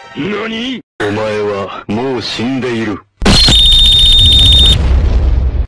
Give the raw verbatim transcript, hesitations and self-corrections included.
何？お前はもう死んでいる。